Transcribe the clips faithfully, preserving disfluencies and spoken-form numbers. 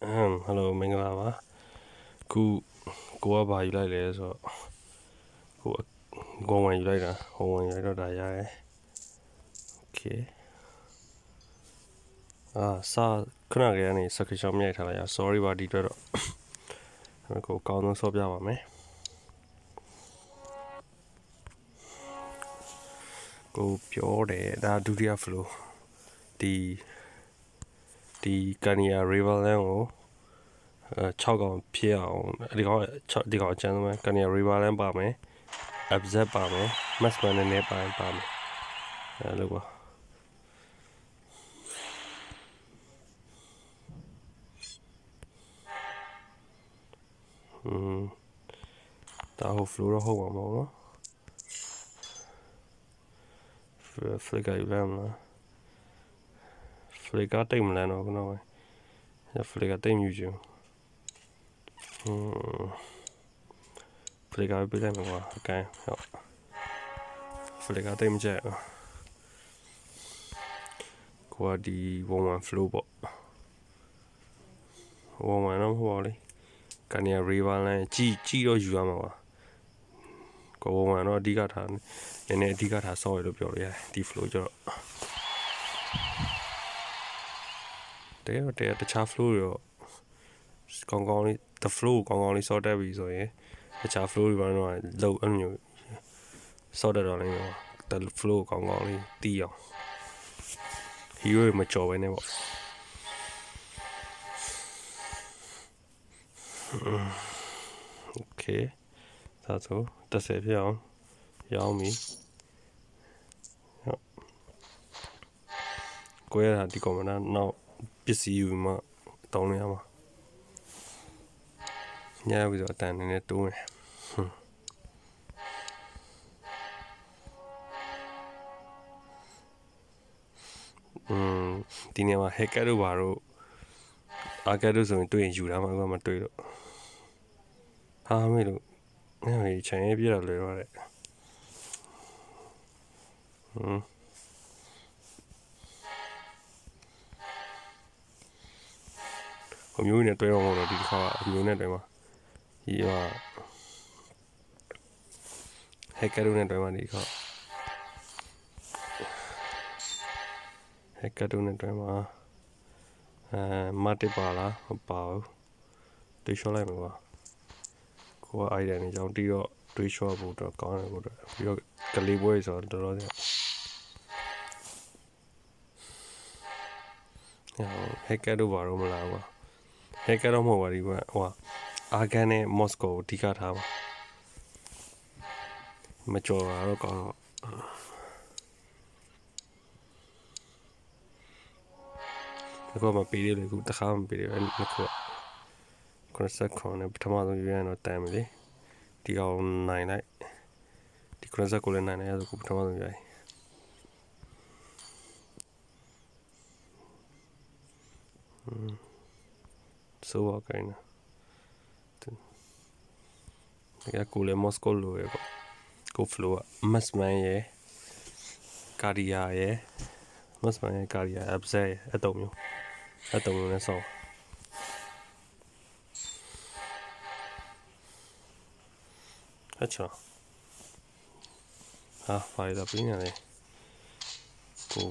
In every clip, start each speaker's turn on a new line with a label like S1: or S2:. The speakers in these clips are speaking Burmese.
S1: Um, hello မင်္ဂလာပါခုကိုကဘာယူလိုက်လဲဆိုတော့ကိုကဝန်ယူလိုက်တာဝန်ယူလိုက်တော့ဒါရတယ် okay အာစာခဏကလေးကနေ subscription မြိုက်ထားလိုက်ရ sorry ပါဒီအတွက်တော့ကိုအကောင်းဆုံးဆော့ပြပါမယ်ကိုပြောတယ်ဒါဒုတိယ flow ဒီဒီကန်နီယာ Riverland ကို၆កောင်ဖြစ်အောင်ဒီကောင်ဒီကောင်အကျန်းဆုံးပဲကန်နီယာ Riverland ပါမယ် abzet ပါမယ် maxman နဲ့နဲ့ပါပါမယ်အဲလိုပါอืมဒါဟို flow တော့ဟုတ်ပါမဟုတ်နော် flicker ယူလိုက်မလား flicker တိတ်မလန်းတော့ခုနက flicker တိတ်မြူချင်อืม flicker ပေးလိုက်မှာကွာအကန်ဟုတ် flicker တိတ်မကြက်ကိုကဒီone flow ပေါ့oneတော့မဟုတ်ပါဘူးလေကန်နီယာ Riverland ကြီးကြီးတော့ယူရမှာပါကိုoneတော့အဓိကထားနည်းနည်းအဓိကထားဆော့ရလို့ပြောလို့ရတယ်ဒီ flow ကျတော့တဲတဲတခြား flow ရောကောင်းကောင်းလေး the flow ကောင်းကောင်းလေးဆော့တက်ပြီဆိုရင်တခြား flow တွေကတော့လောအမျိုးဆော့တက်တော့လည်း the flow ကောင်းကောင်းလေးတီးအောင် hero မကြော်ပဲနဲ့ပေါ့โอเคဒါဆိုတစ်ဆယ်ပြအောင်ရောင်းပြီဟုတ်ကိုရတာဒီကောင်မနာနောက်ပစ္စည်းယူမှတောင်းနေရမှာညပြီးတော့အတန်နေနဲ့တိုးနေอืมဒီနေ့မှာ hacker တို့ဘာတို့ hacker တို့ဆိုရင်တွေ့ရင်ယူတာမှမတွေ့တော့ဟာမေးလို့အဲ့ဒီချန်ရေးပြတော့လေတော့တဲ့อืมအမျိုးနဲ့တွဲတော့မဟုတ်တော့ဒီတစ်ခါအမျိုးနဲ့တွဲမှာဒီက hacker တို့နဲ့တွဲမှာဒီခါ hacker တို့နဲ့တွဲမှာအဲမတ်တစ်ပါလားမပါဘူးတွေးလျှော့လိုက်မှာပါကိုက idea နဲ့ကြောင်းတီးတော့တွေးလျှော့ဖို့တော့ကောင်းတယ်ကိုတော့ပြီးတော့ကလေးပွဲဆိုတော့တော်တော်ကြာဟဲ့ hacker တို့ဘာလို့မလာဘူး hacker တော့မဟုတ်ပါဘူးဟိုအာဂန်နဲ့မော်စကိုအဓိကထားပါမကြော်တာတော့ကောင်းတော့အခုမှပေးရလေခုတခါမှပေးရအဲ့ခုကွန်ဆက်ခွန်နဲ့ပထမဆုံးယူရတော့တန်ပြီလေဒီကောင်နိုင်လိုက်ဒီကွန်ဆက်ကိုလည်းနိုင်လိုက်ရဆိုခုပထမဆုံးယူရอืมဆိုတော့ကိုင်းနော်ဒီကကိုလည်းမော်စကိုလိုရပေါ့ကိုဖလိုကမတ်မန်ရဲ့ကာဒီယာရဲ့မတ်မန်ရဲ့ကာဒီယာအပ်ဇက်ရဲ့အတုံမျိုးအတုံမျိုးနဲ့ဆောင်းအချောဟာဖိုင်ဒါပြင်းရတယ်ကို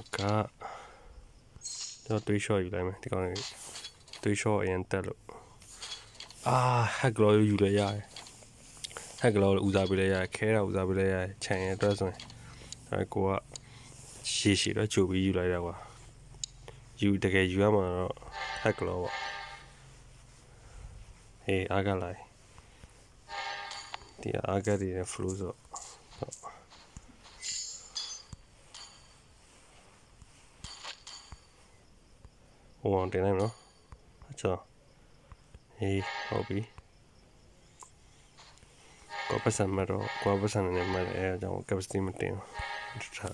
S1: ကတော့တွေးလျှော့ယူလိုက်မယ်ဒီကောင်တွေတွေးလျှော့အရင်တက်လို့အာဟက်ဂလောယူလဲရတယ်ဟက်ကလောဦးစားပေးလိုက်ရခဲတာဦးစားပေးလိုက်ရခြံရဲ့အတွက်ဆိုရင်အဲကိုကရှည်ရှည်တော့ကြိုပြီးယူလိုက်ရကွာယူတကယ်ယူရမှာတော့ဟက်ကလောပေါ့ဟေးအားကလိုက်ဒီအားကဒီနဲ့ flow ဆိုဟိုအောင်တင်လိုက်နော်အချောဟေးဟုတ်ပြီကိုပတ်စံမတော့ကိုပတ်စံနဲ့မှအဲအကြောင်း capacity မတင်ဘူးထား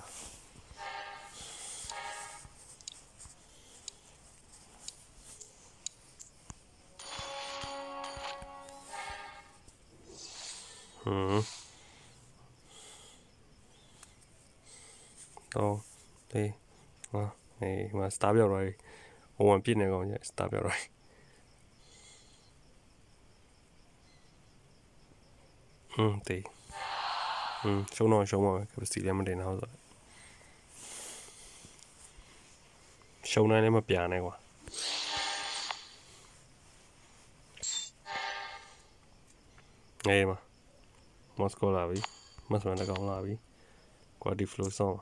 S1: ဟမ်တော့ဒီဟာဟေးမစတာပြော်ရိုင်းဟိုဝင်ပြည့်နေကောင်ကြီးစတာပြော်ရိုင်း嗯对嗯ရှုံးတော့ရှုံးပါပဲ capacity လည်းမတင်တော့ဆိုရှုံးတိုင်းလည်းမပြာနဲ့ကွာအေးမမော်စကိုလာပြီမတ်စမန်တကောင်လာပြီကွာဒီဖလိုဆောင်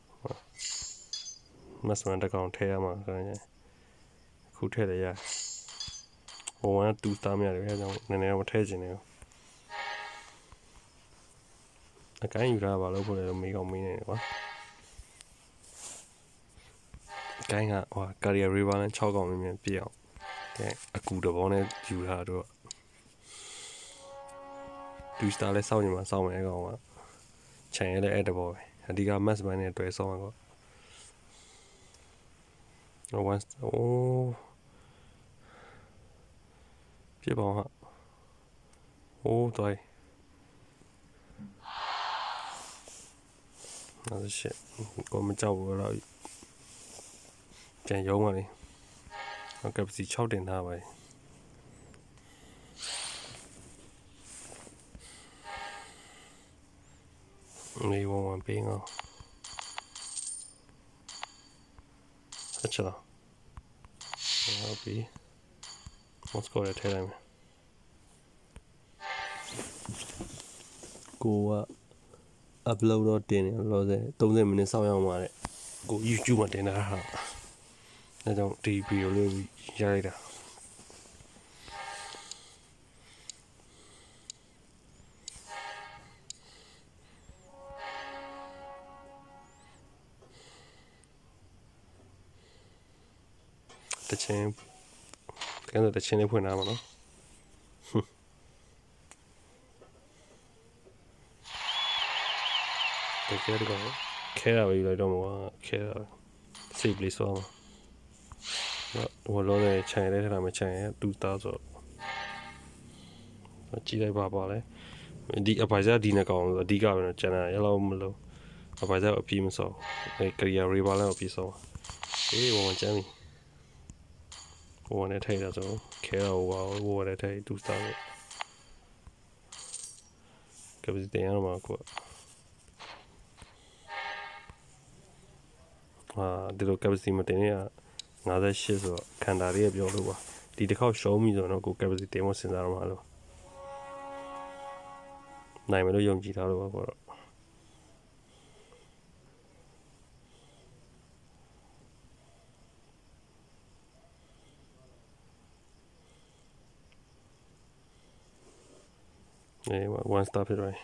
S1: မတ်စမန်တကောင်ထဲရမှာဆိုရင်ခုထဲတယ်ရဟိုကတူစတာများတယ်အဲကြောင့်နည်းနည်းမထဲချင်နေဘူးအကိုင်းယူတာပါလို့ဖို့လည်းမေးကောင်းမေးနေတယ်ကွာအကိုင်းကဟိုကာရီယာရီဘာလန်၆កောင်မြင်မြင်ပြည့်အောင်တဲ့အကူတဘောနဲ့ယူထားတော့ဒူစတာလည်းစောင့်နေမှာစောင့်မယ်အကောင်ကခြံရဲလည်းအဲ့တဘောပဲအဓိကမတ်စမန်နဲ့တွေ့ဆောင်အောင်ကောဝမ်အိုးပြပါဟာအိုးတိုင်အဲ့ဒါ shit ကိုမကြောက်ဘူးတော့ပြန်ရုံးပါလေဟုတ်ကဲ့စီ၆တင်ထားပါနေဝဝပေးငေါဆက်ချလာဟုတ်ပြီမော်စကိုရထဲလိုက်မယ်ကိုက upload တော့တင်နေလို့ဆိုသုံးဆယ်မိနစ်စောင့်ရအောင်ပါတဲ့ကို YouTube မှာတင်တာဟာဒါကြောင့်ဒီဗီဒီယိုလေးရလိုက်တာတချင်းတကယ်တော့တချင်းလေးဖွင့်ထားမှာနော်တကယ်တော့ခဲရပါပြီတော့မှာခဲရ save လေးဆောမှာဟိုလုံးနဲ့ခြံရဲထားမှာခြံရဲတူတာဆိုကြည့်လိုက်ပါပါလေဒီအပိုင်စားဒီနှစ်ကောင်ဆိုအဓိကပဲနော်ကျန်တာရလောက်မလို့အပိုင်စားအပြည့်မစောအဲကရီယာရီဘာလန်အပြည့်စောအေးဘောမချမ်းပြီဘောနဲ့ထိုင်တာဆိုခဲတော့ဘောဘောနဲ့ထိုင်တူတာလို့ကပ်စီတင်ရမှာကွာအာဒီလို capacity မတင်ရ၅၈ဆိုတော့ခန္ဓာလေးရပြောလို့ပါဒီတစ်ခေါက်ရှုံးပြီဆိုတော့ကို capacity တင်ဖို့စဉ်းစားရမှာလို့နိုင်မယ်လို့ယုံကြည်ထားလို့ပါပေါ့အေး one star ဖြစ်သွား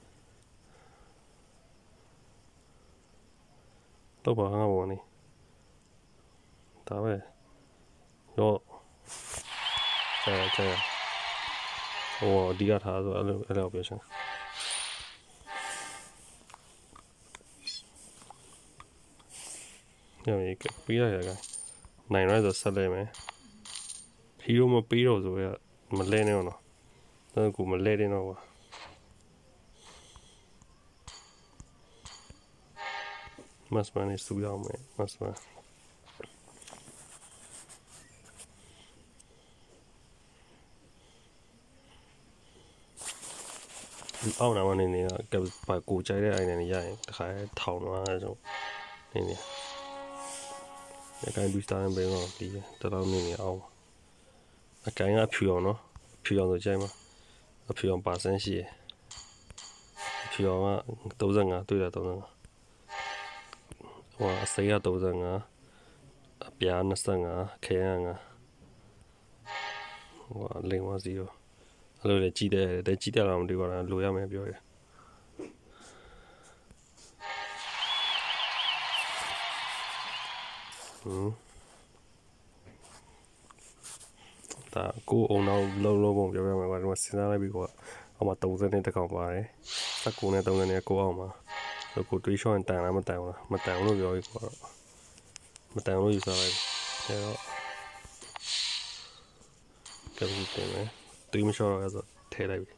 S1: တော့ပါငါဘောနေဒါပဲရောကျန်ကျန်ဟိုအဓိကထားဆိုအဲ့လိုအဲ့လိုပြောချင်ညောင်ကြီးပြီးရရကနိုင်ရဲဆိုဆက်လဲမယ်ဟီရိုမပြီးတော့ဆိုရမလဲနေတော့တော့ကိုမလဲနေတော့ပါမတ်စမန်စူရအောင်မယ်မတ်စမန်အောက်နာမနေနေကပါကိုကြိုက်တဲ့အိုင်နဲ့ရရင်တခါထောင်သွားအဲဆိုနေနေအကိုင်းဒူစတာနဲ့ပဲတော့ဒီတော်တော်နေနေအောင်အကိုင်းကဖြူအောင်နော်ဖြူအောင်ဆိုကြိုက်မှာအဖြူအောင်ပါစန်းရှိရဖြူအောင်က၃၅တွေ့တာ၃၅ဟိုအစိမ်းက၃၅အပြား၂၅ခဲက၅ဟိုလင်းဝစီရောအဲ့လိုလေကြည့်တယ်တဲ့ကြည့်တယ်လားမသိပါဘူးလိုရမယ်ပြောရဟမ်ဒါကိုအုံနောက်လုံးလုံးပုံပြောပြမယ်ကွာဒီမှာစဉ်းစားလိုက်ပြီးကွာအောက်မှာ၃၀နဲ့တစ်ကောင်ပါတယ်၁၉နဲ့၃၀နဲ့ကိုအောက်မှာကိုတွေးရှော့ရင်တန်လားမတန်ဘူးလားမတန်ဘူးလို့ပြောပြီးကွာမတန်လို့ယူဆလိုက်အဲတော့ကပ်ပြီးတင်မယ်တွေးမလျှော့တော့ရဆိုထဲလိုက်ပြီ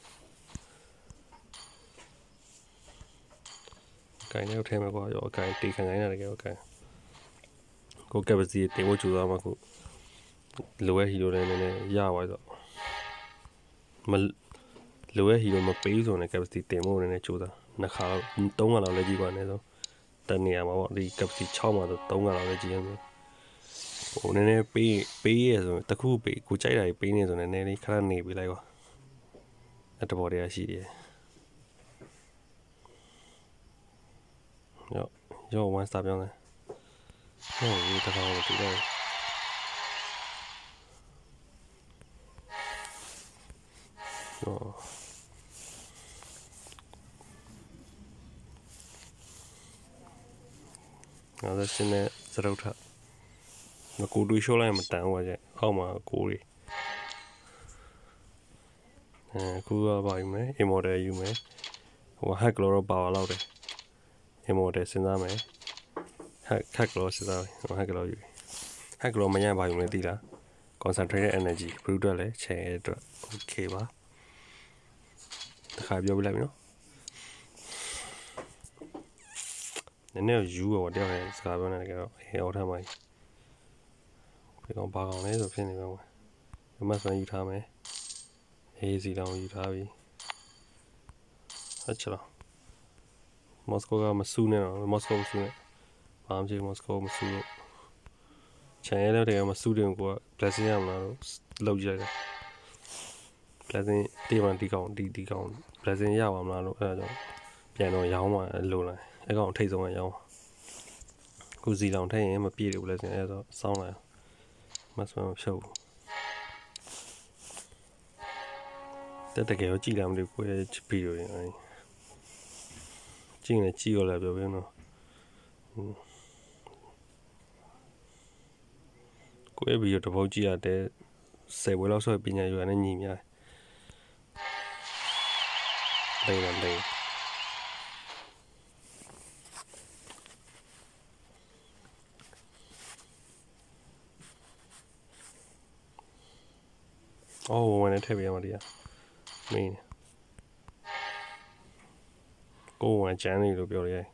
S1: ကိုင်းနေထဲမှာကွာရောအကိုင်းတေးခံခိုင်းရတယ်ကြောက်ကိုင်းကိုကပ်ပစီတင်ဖို့ကြိုးစားမှာခုလိုရဲ့ဟီရိုလည်းနည်းနည်းရသွားဆိုမလိုရဲ့ဟီလိုမပေးဆိုရင် capacity တင်ဖို့နည်းနည်းကြိုးစားနှစ်ခါတော့သုံးခါလောက်လည်းကြီးပါနေဆိုတနေရာမှာပေါ့ဒီ capacity ၆မှာဆိုသုံးခါလောက်လည်းကြီးရမယ်ဟိုနည်းနည်းပေးပေးရဆိုတခုပေးကိုကြိုက်တာကြီးပေးနေဆိုနည်းနည်းလေးခဏနေပေးလိုက်ပါအဲ့တဘောတရားရှိတယ်ရောရော one star ပြောင်းတယ်ဟိုဒီတစ်ခါတော့တူတယ်ရောငါလည်းစနေစရုပ်ထမကူတွေးရှိုးလိုက်မတန်ဘူးကြအောက်မှာကိုတွေအဲကူကပါယူမယ် immortal ယူမယ်ဟို hack လို့တော့ပါလာတော့တယ် immortal စဉ်းစားမယ် hack hack လို့စဉ်းစားမယ် hack လို့ယူ hack လို့မရပါဘူးမသိလား concentrated energy brutal လဲချဲအတွက် okay ပါတခါပြောပြလိုက်ပြီနော်နည်းနည်းယူတော့တရားရဲ့စကားပြောနေတယ်ကတော့ဟဲ့အော်ထားမှာဒီကောင်ပါကောင်လဲဆိုဖြစ်နေမှာပေါ့ဒီမှာဆိုယူထားမယ်အေးစီတောင်ယူထားပြီဟုတ်ချလားမော်စကိုကမဆူနဲ့တော့မော်စကိုမဆူနဲ့ဘာမှမဖြစ်မော်စကိုမဆူလို့ချန်ရဲတဲ့ကမဆူတယ်ကိုက blessing ရမလားလို့လောက်ကြည့်လိုက်တာ blessing တေးမှဒီကောင်ဒီဒီကောင် blessing ရပါမလားလို့အဲ့ဒါကြောင့်ပြန်တော့ရောင်းမှလိုလာအဲ့ကောင်ထိတ်ဆုံးကရောင်းခုစီတောင်ထိုင်ရင်မပြည့်ဘူး blessing အဲ့တော့စောင်းလာမဆွမ်းဖြုတ်တက်တကယ်ကိုကြည်လာမလို့ကိုရဲ့ဗီဒီယိုရင်အဲ့ကြည့်နေကြည့်ရလာပြောပြနော်ကိုရဲ့ဗီဒီယိုတစ်ပုတ်ကြည့်ရတဲ့ဆယ်ဘွယ်လောက်ဆိုပညာယူရတဲ့ညီများလိမ့်လိမ့်အော်ဝင်နေထည့်ပြရမှာဒီကမင်းကိုဝင်ချမ်းနေလို့ပြောရဲ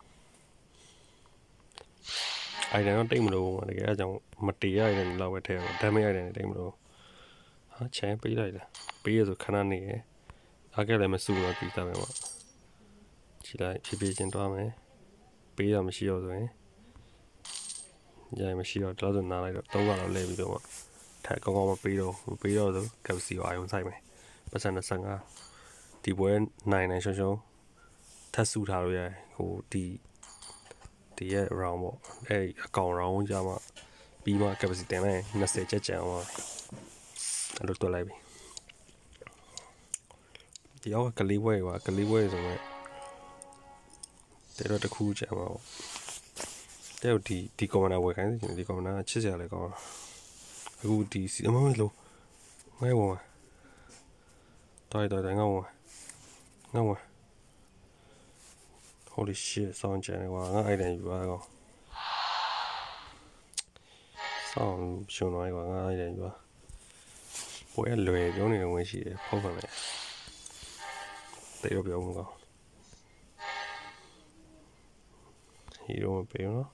S1: အိုင်ဒန်တော့တိတ်မလို့တကယ်အကြောင်းမတေးရတယ်လောက်ပဲထည့်တော့ဒမ်းမရတယ်တိတ်မလို့ဟာချမ်းပေးလိုက်တာပေးရဆိုခဏနေရအားကလည်းမစူတော့ပြီးသားပဲပေါ့ကြည့်လိုက်ဖြည်းဖြည်းချင်းတွားမယ်ပေးရမရှိတော့ဆိုရင်ညမရှိတော့တော့ဆိုနားလိုက်တော့သုံးခါလောက်လဲပြီးတော့ပေါ့ထက်ကောင်းကောင်းမပေးတော့မပေးတော့ဆိုကပ်စီကိုအာရုံဆိုင်မယ်ပတ်စံ၂၅ဒီပွဲနိုင်နိုင်ရှုံးရှုံးထပ်စုထားလို့ရတယ်ဟိုဒီဒီရဲ့ round ပေါ့အဲ့အကောင် round ကြမှာပြီးမှ capacity တင်လိုက်၂၀ချက်ကြံအောင်အဲ့လိုတွက်လိုက်ပြီဒီရောကလေးပွဲကွာကလေးပွဲဆိုမဲ့တဲ့တော့တခုကြံမှာပေါ့တဲ့ဒီဒီ commander ဝယ်ခိုင်းစီဒီ commander ချစ်စရာလည်းကောင်းအခုဒီစီအမမလို့ငဲ့ဝင်တော်တော်တော်ငေါ့ဝင်ငေါ့ဝင် holy shit ဆောင်းကျန်ကွာငါအိုင်တန်ယူပါကောဆောင်းရှုံတော့ကွာငါအိုင်တန်ယူပါပွဲလွယ်ပြောနေတော့ဝင်ရှိတယ်ဖောက်ပါမယ်တေတော့ပြောမှာကောဟီရိုမပေးနော်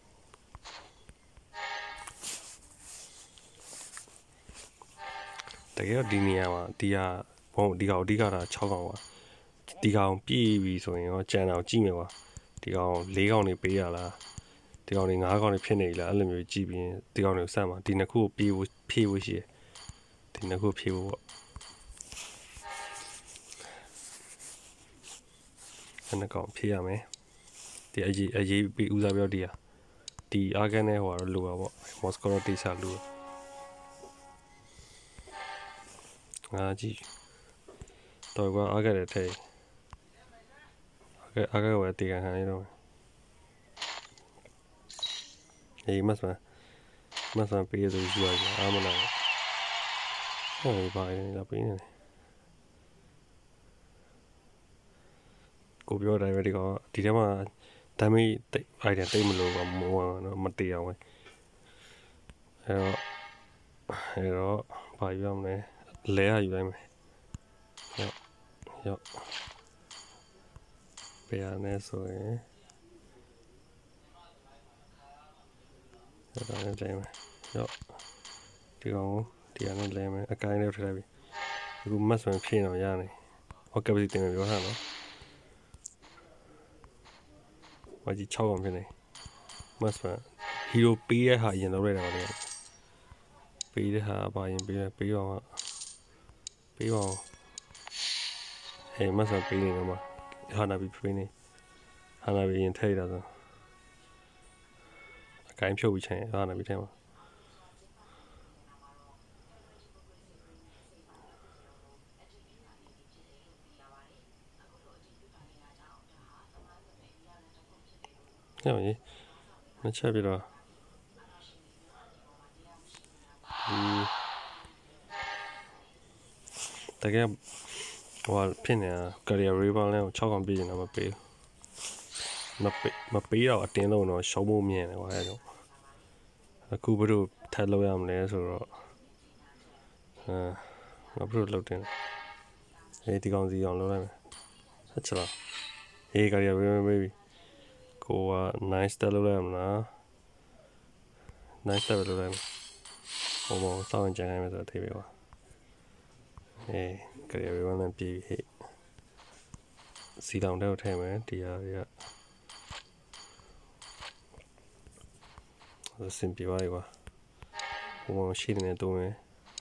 S1: တကယ်ဒီနေရာမှာဒီဟာဘုံဒီကောင်အဓိကတာ၆ကောင်ပါဒီကောင်ပြည့်ပြီဆိုရင်ရောကြံအောင်ကြည့်မယ်ကွာဒီကောင်၄ကောင်နေပေးရလားဒီကောင်နေ၅ကောင်နေဖြစ်နေလားအဲ့လိုမျိုးကြည့်ပြီးဒီကောင်တွေကိုစမ်းပါဒီနှစ်ခုကိုပြေးဖို့ဖြည့်ဖို့ရှိတယ်ဒီနှစ်ခုဖြည့်ဖို့ပေါ့အဲ့နှစ်ကောင်ဖြည့်ရမယ်ဒီအရေးအရေးပြီးဦးစားပြောဒီဟာဒီအာဂန်နဲ့ဟိုကတော့လိုပါပေါ့မော်စကိုတော့တိစားလိုငါကြည့်တော့ကအာဂန်တဲ့ထဲအာဂန်အာဂန်ဝယ်တီကန်ဟန်နေတော့အေးမဆန်မဆန်ပေးရဆိုယူရအောင်မလားဟိုဘာလဲလာပေးနေကိုပြောတိုင်းပဲဒီကောင်ဒီထဲမှာဒါမေးအိုင်ဒန်တိတ်မလို့ပါမောနော်မတေးအောင်ပဲအဲတော့အဲတော့ဘာယူရမလဲလဲရယူလိုက်မယ်ရောရောပေးရနေဆိုရင်အဲ့ဒါနဲ့လဲမယ်ရောဒီကောင်ဒီကနေလဲမယ်အကိုင်းလေးထည့်လိုက်ပြီအခုမတ်ဆွန်ဖြည့်တော့ရနေဟောကပ်စီတင်ပြောထားနော်ဘာကြီး၆កောင်ဖြစ်နေမတ်စပန်ဟီရိုပေးတဲ့ဟာအရင်လောက်လိုက်တာပါလေပေးတဲ့ဟာဘာရင်ပေးပေးအောင်ပေးအောင်ဟဲ့မတ်စပန်ပေးနေတော့မှာဟာနာပြီးပေးနေဟာနာပြီးရင်ထိတ်တာဆိုအကိုင်းဖြုတ်ပြီးချင်ဟာနာပြီးထဲမှာညောင်ကြီးမချက်ပြတော့ဒီတကယ်ဟိုဖြစ်နေတာ career rebound လဲ၆កောင်ပြည့်နေတာမပေးမပေးမပေးတော့အတင်းလုံးတော့ရှုံးဖို့မြင်တယ်ကွာအဲကြောင့်အခုဘယ်လိုထပ်လုပ်ရမလဲဆိုတော့အာဘယ်လိုလုပ်တင်လဲဒီကောင်စီအောင်လုပ်လိုက်မယ်ဆက်ချလာဟေး career rebound baby ကိုက nice တက်လုပ်လိုက်မလား nice တက်လုပ်လိုက်မယ်ဟိုဘောစောင့်ကြံရမယ်ဆိုတော့ထိပ်ပဲကွာအေး career rebound နဲ့ပြီးဟေ့စီတောင်တဲ့ကိုထည့်မယ်ဒီဟာတွေကစင်ပြပါလေကွာဟိုရှိနေတော့မယ်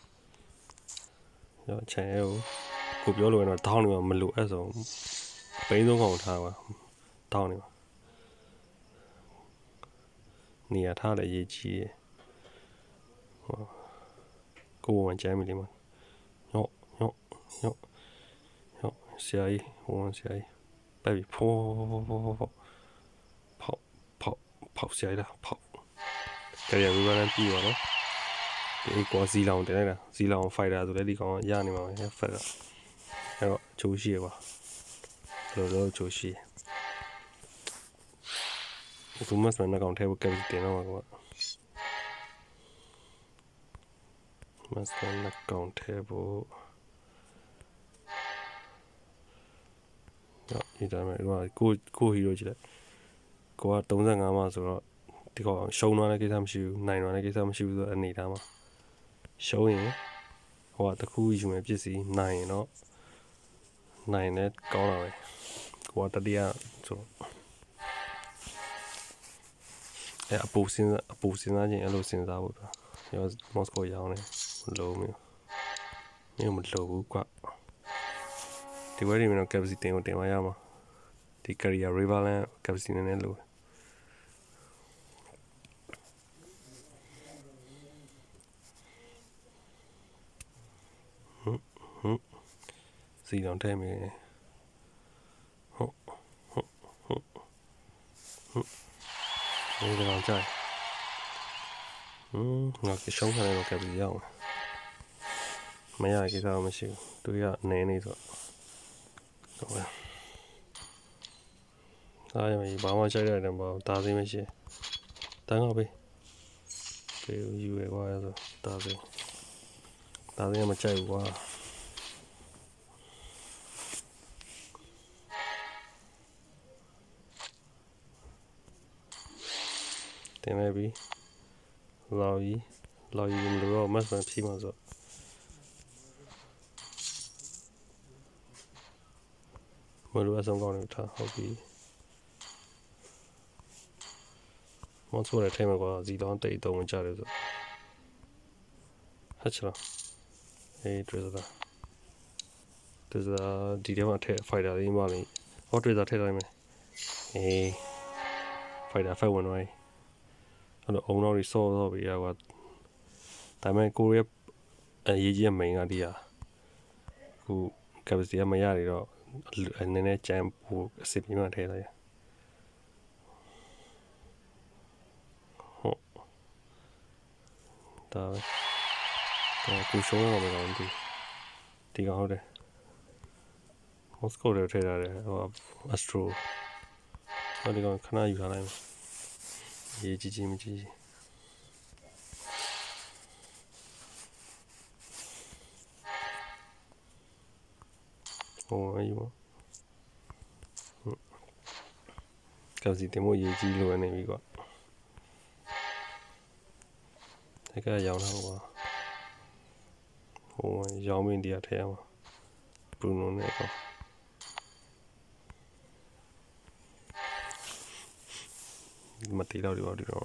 S1: ရောချန်ရဲကိုပြောလို့တော့တောင်းနေမှာမလို့အဲ့ဆိုပိန်းဆုံးကောင်ထားပါတောင်းနေပါနေရာထားလည်းရေးကြီးရဟောကိုဝန်ကြမ်းမိလိမ့်မယ်ညော့ညော့ညော့ညော့ဆရာကြီးဟိုဝန်ဆရာကြီးပဲပြီဖောဖောဖောဖောဆရာကြီးလားဖောကြရဘူးလည်းပြီးပါတော့ဒီကွာဇီလောင်တင်လိုက်တာဇီလောင်ဖိုက်တာဆိုလည်းဒီကောင်ရနေမှာပဲဖက်တာအဲ့တော့ချိုးရှိရပါလောလောချိုးရှိသူမစမနကောင်ထဲဘကပ်တင်တော့ကွာမစမနကောင်ထဲဘောဒီတိုင်းမှာကိုကိုဟီရိုကြည့်လိုက်ကိုက၃၅မှာဆိုတော့ဒီကောင်ရှုံးသွားတဲ့ကိစ္စမရှိဘူးနိုင်သွားတဲ့ကိစ္စမရှိဘူးဆိုတော့အနေထားမှာရှုံးရင်ဟိုကတခုယူမယ်ပစ္စည်းနိုင်ရင်တော့နိုင်နဲ့ကောင်းတာပဲကိုကတတိယဆိုအဲအပူစင်းအပူစင်းသားချင်းအဲ့လိုစင်းစားဖို့တော့ရောမော်စကိုရောင်းနေမလို့မျိုးမျိုးမလို့ဘူးကွာဒီဝဲဒီမင်းကပ်စီတင်ကိုတင်မရမှာဒီ career rebalance ကပ်စီနဲ့လို့ဟမ်စီတောင်ထဲမယ်ဟုတ်ဟုတ်ဟုတ်ဟုတ်ဒီကောင်ကြိုက်ဟမ်ငါကရှုံးခံရတော့ကပ်စီရောက်မရကိစ္စမရှိဘူးသူကနဲနေဆိုတော့အားရမယ်ဘာမှချိုက်ရတယ်မဟုတ်ဒါသိမရှိတန်းတော့ပဲပြေယူရကွာဆိုဒါသိဒါသိမချိုက်ဘူးကွာတင်လိုက်ပြီလော်ကြီးလော်ကြီးမလို့မတ်စံဖြီးမှာဆိုမလို့အဆုံးကောင်းနေထားဟုတ်ပြီမဆိုးတဲ့ထဲမှာကွာဇီတောင်းတိတ်တုံးကြတယ်ဆိုဟတ်ချလာအေးဒရဇာဒရဇာဒီထဲမှာထည့်ဖိုက်တာလေးမှလည်းဟောဒရဇာထည့်လိုက်မယ်အေးဖိုက်တာဖက်ဝင်သွားပြီအဲ့တော့အုံတော့ရီဆော့တော့ပြီကွာဒါပေမဲ့ကိုရဲ့အရေးကြီးမိန်ကဒီဟာခု capacity ကမရနေတော့နည်းနည်းကြမ်းဖို့အစစ်ပြီးမှထည့်လိုက်ဟုတ်ဒါဒါကိုရှုံးတော့မကောင်းဘူးဒီကောင်ဟုတ်တယ်မော်စကိုတွေထည့်ရတယ်ဟိုအစထရိုဟိုဒီကောင်ခဏယူထားလိုက်ရေးကြည့်ကြည့်မကြည့်ဟိုအေးမကပ်စီတင်မို့ရေးကြည့်လို့နေပြီကွာတကယ်ရောင်းတော့ကွာဟိုရောင်းမင်းတရားထဲမှာဘရူနိုနဲ့ကွာမတေးတော့ဒီပေါ့ဒီတော့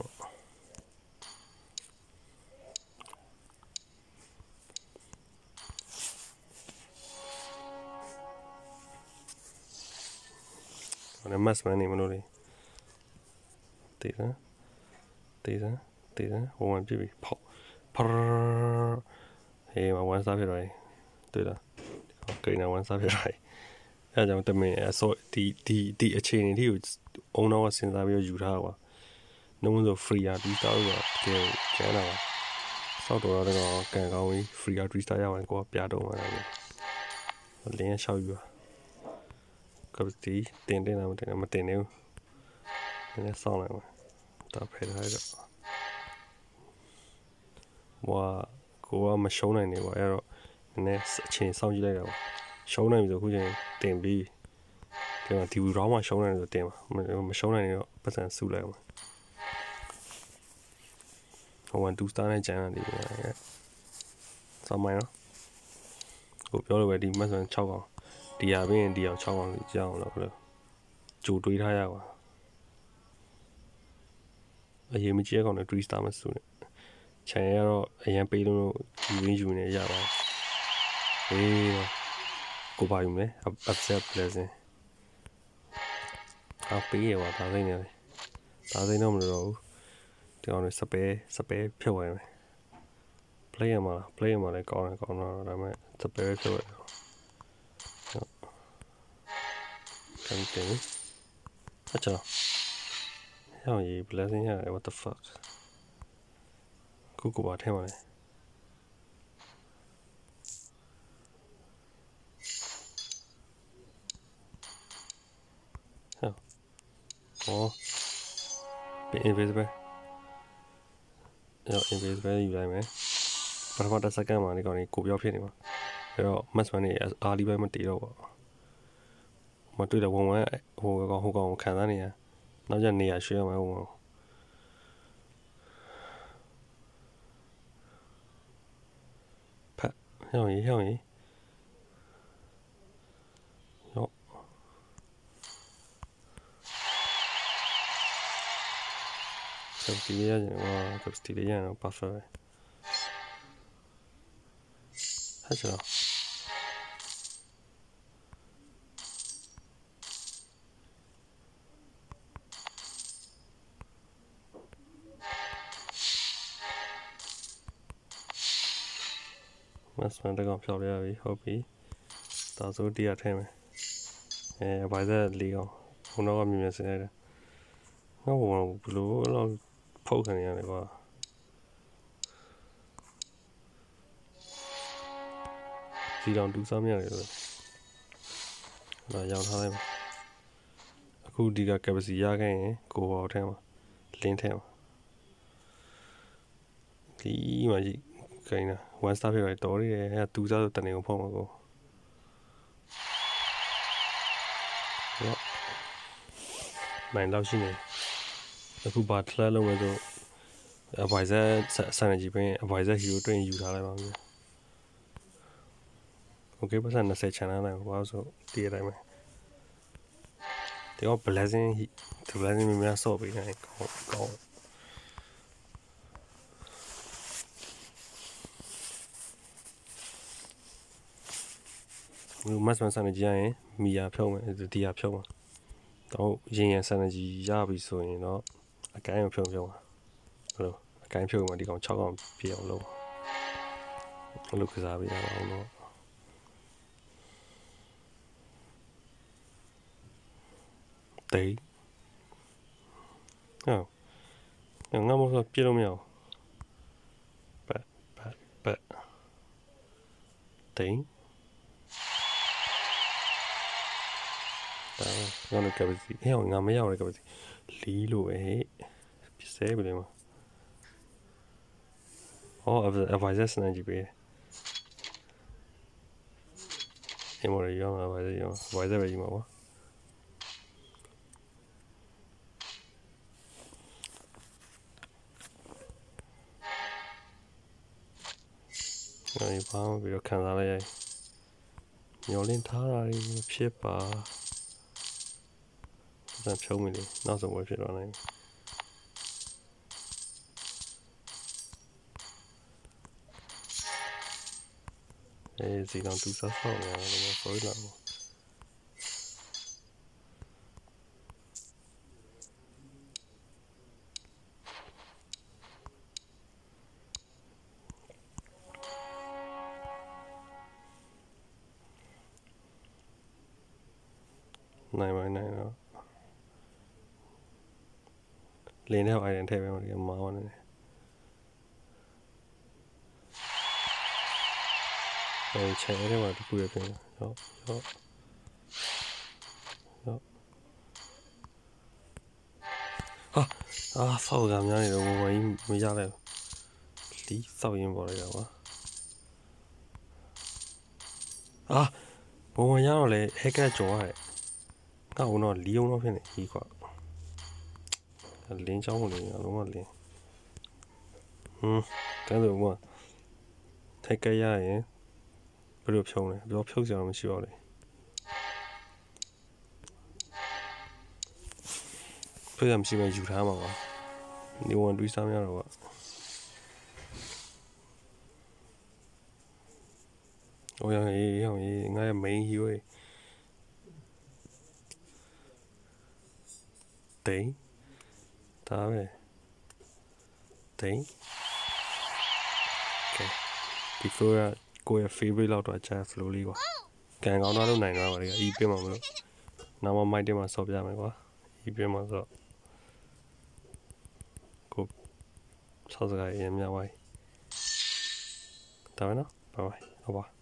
S1: ဘာလဲမတ်စမန်နေမလို့လေတေးစမ်းတေးစမ်းတေးစမ်းဟိုဝင်ပြပြီဖောက်ဖရဟေးမဝန်စားဖြစ်တော့တွေ့လားကိန်းနဝန်စားဖြစ်တော့အဲကြောင့်တမင်အစောဒီဒီဒီအခြေအနေที่ကိုအုံတော့စဉ်းစားပြီးယူထားပါနှုံးဆို free อ่ะ restart ဆိုတော့တကယ်ကျန်းတာပါစောက်တော့တော့ကန်ကောင်းပြီး free อ่ะ restart ရအောင်ကိုကပြတော့မှာလေလင်းရှောက်ယူပါကပ်တီတင်တင်လာမတင်မတင်နေဘူးနည်းစောင်းလိုက်မှာတော့ဖယ်ထားတော့ဝါကိုကမရှုံးနိုင်နေပါအဲ့တော့နည်းအချိန်စောင့်ကြည့်လိုက်တာပါရှုံးနိုင်ပြီဆိုခုချိန်တင်ပြီးဒီမှာဒီရောင်းမှရှုံးနိုင်တယ်ဆိုတင်ပါမရှုံးနိုင်ရင်တော့ပတ်စံစုလိုက်အောင်ဟိုဝန်two star နဲ့ကျန်တယ်စောင်းမိုင်းနော်ကိုပြောလို့ပဲဒီမတ်ဆန်၆កောင်ဒီဟာပြီးရင်ဒီအောင်၆កောင်စီကြောင်းတော့လို့ကြိုတွေးထားရပါအရင်မကြည့်ကောင်နဲ့three star မစုနဲ့ခြံရတော့အရင်ပေးလို့ယူရင်းယူနေရပါအေးကိုပါယူမယ် upset blessing အပေးရပါဒါစိမ့်နေတယ်ဒါစိမ့်တော့မလို့တော့ဒီကောင်နဲ့စပယ်စပယ်ဖြုတ်ရမယ် play ရမှာ play ရမှာလည်းကောင်းတယ်ကောင်းတော့ဒါပေမဲ့စပယ်ဖြုတ်ရကန်တင်အချာဟောရေး blessing ရ what the fuck ကိုကိုပါထဲမှာလေဟောเป็น invisible ရော invisible ယူလိုက်မယ်ပထမတစ်စက္ကန့်မှာဒီကောင်ကြီးကိုပြောဖြစ်နေမှာအဲ့တော့ match man နေအားလီပဲမတည်တော့ပါမတွေ့တော့ဝန်ဝန်ဟိုကောင်ဟိုကောင်ခံစားနေရနောက်ကျနေရရွှေ့ရမှာဟိုဖတ်ဟောင်းကြီးဟောင်းကြီးရောစပ်တီးရကြတယ်ဝါစပ်တီးရရတော့ပါဖက်ဟာချာမတ်စမန်တကောင်ဖြောက်ရပြီဟုတ်ပြီဒါဆိုတရားထဲမယ်အဲဘာသာလီကောင်ဟိုတော့မြင်မြင်စနေတယ်ငါ့ဘုံဘလို့တော့ဖောက်ခံရတယ်ကွာဒီကောင်ဒူးစားမရတယ်လို့ဒါရောင်းထားလိုက်ပါအခုဒီက capacity ရခဲ့ရင်ကိုဟောထဲမှာလင်းထဲမှာဒီမှာကြီးခိုင်းတာ one star ဖြစ်တော့တော်ရည်အဲဒူးစားဆိုတနေအောင်ဖောက်မှာကိုရောမိုင်းလောက်ရှိနေအခုဘာထလက်လုံးလဲဆို advisor စံနေကြီးပင် advisor hero တွင်ယူထားလိုက်ပါမယ် okay ပတ်စံtwentyချန်လာနိုင်ဘာလို့ဆိုတည်ရတိုင်းမယ်ဒီက blessing ဒီ blessing များဆော့ပေးနိုင်ကောင်းကောင်းဒီမတ်စမန်စံနေကြီးရင်မီယာဖြုံးမယ်ဒီယာဖြုံးမှာတော့ရင်ရန်စံနေကြီးရပြီဆိုရင်တော့အကိုင်းကိုဖြုံးဖြုံးပါဟလိုအကိုင်းဖြုံးမှာဒီကောင်၆កောင်ပြည့်အောင်လုပ်လုပ်ကစားပေးရအောင်တော့တေးဟောငါမလို့ပြလို့မရအောင်ပတ်ပတ်ပတ်တေးဒါငါလည်းကပ်စီဟဲ့ငါမရအောင်လည်းကပ်စီလီလို့ပဲပြစဲပြီလေမဟော advisor စနေကြီးပဲအမေရော advisor ရော advisor ပဲကြီးမှာပါအဲ့ဒီဘာမှပြီးတော့ခံစားလိုက်ရညှော်လင်းထားတာဖြစ်ပါစံဖြုံးမိလေနောက်ဆုံးဝယ်ဖြစ်တော့နိုင်အဲစီတော့သူစားဆောက်နေတယ်လို့ဆိုရလာဘူးနိုင်ပါနိုင်တော့လင်းနဲ့အိုင်ရန်ထည့်ပေးမှဒီမှာပါနေတယ်အဲချဲထဲမှာတခုရပြင်ဟုတ်ဟုတ်ဟုတ်ဟာအာဆောက်ကများနေတော့ဘဝကြီးမရလဲလီးဆောက်ရင်ပေါ်လိုက်တာပါအာဘဝရတော့လေဟက်ကကြော်ရတယ်ငါ့ကတော့လီးအောင်တော့ဖြစ်နေပြီကွာလင်းချောင်းဝင်နေလုံးဝလင်းဟွန်းတန်းလို့မထက်ကရရင်ဘယ်လိုဖြုံးလဲဘယ်လိုဖြုတ်ကြအောင်မရှိတော့လေဖြုတ်ရမရှိမှယူထားမှာပါနေဝန်တွေးစားများတော့ကโอ้ยเฮ้ยเฮ้ยငါရဲ့ main hero တိန်ဒါပဲတိန်ကဲဒီကိုရကိုရဲ့ favorite လောက်တော့ကြာ flow လေးကွာကန်ကောင်းတော့နိုင်တော့ပါလေအီးပြမှာမလို့နောက်မှမိုက်တင်မှာဆော့ပြမယ်ကွာအီးပြမှာဆိုကိုဆော့စကားရင်မြဝိုင်းဒါပဲနော်ဘိုင်ဘိုင်ဟုတ်ပါ